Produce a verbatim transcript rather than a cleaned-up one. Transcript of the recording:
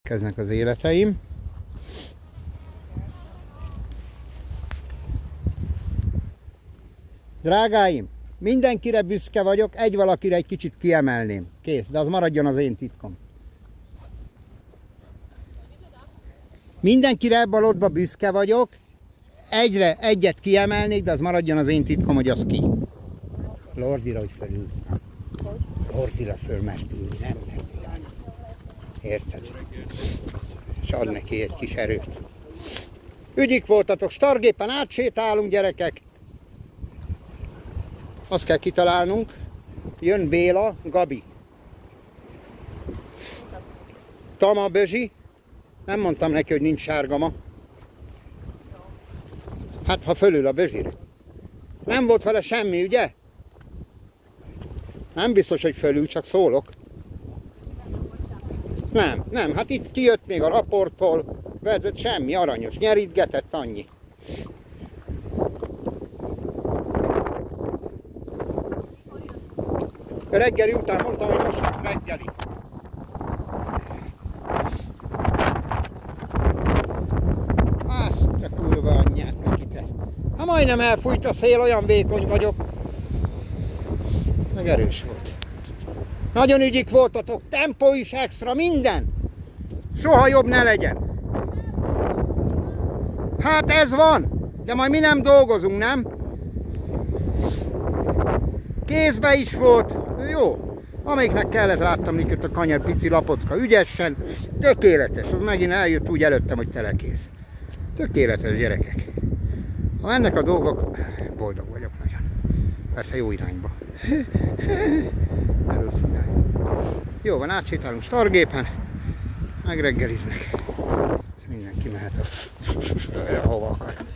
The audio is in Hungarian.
építkeznek az életeim. Drágáim, mindenkire büszke vagyok, egy valakire egy kicsit kiemelném. Kész, de az maradjon az én titkom. Mindenkire ebben a lotba büszke vagyok, egyre egyet kiemelnék, de az maradjon az én titkom, hogy az ki. Lordira, hogy felül. Lordira föl mert ülni, nem mert idány. Érted? És ad neki egy kis erőt. Ügyik voltatok, stargépen átsétálunk, gyerekek. Azt kell kitalálnunk, jön Béla, Gabi. Tama, Bözsi. Nem mondtam neki, hogy nincs sárga ma. Hát, ha fölül a Bözsire. Nem volt vele semmi, ugye? Nem biztos, hogy fölül, csak szólok. Nem, nem, hát itt kijött még a raporttól, vezet semmi, aranyos, nyerítgetett, annyi. Reggeli után mondtam, hogy most lesz reggeli. Azt a kurva anyját neki te. Ha majdnem elfújt a szél, olyan vékony vagyok. Meg erős volt. Nagyon ügyik voltatok, tempó is extra, minden. Soha jobb ne legyen. Hát ez van, de majd mi nem dolgozunk, nem? Kézbe is volt, jó. Amelyiknek kellett, láttam neked a kanyar pici lapocka ügyesen. Tökéletes, az megint eljött úgy előttem, hogy telekész. Tökéletes, gyerekek. Ha mennek a dolgok, boldog vagyok nagyon. Persze jó irányba. Rossz irányba. Jó van, átsétálunk stargépen, megreggeliznek. Mindenki mehet a hova akar.